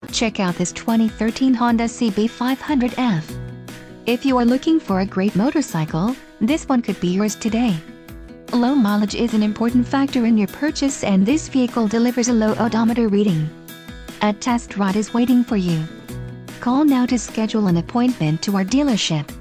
Check out this 2013 Honda CB500F. If you are looking for a great motorcycle, this one could be yours today. Low mileage is an important factor in your purchase, and this vehicle delivers a low odometer reading. A test ride is waiting for you. Call now to schedule an appointment to our dealership.